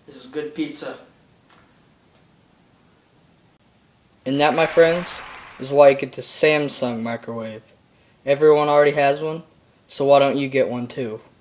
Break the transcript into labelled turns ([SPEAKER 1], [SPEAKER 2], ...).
[SPEAKER 1] This is good pizza.
[SPEAKER 2] And that, my friends, is why you get the Samsung microwave. Everyone already has one, so why don't you get one too?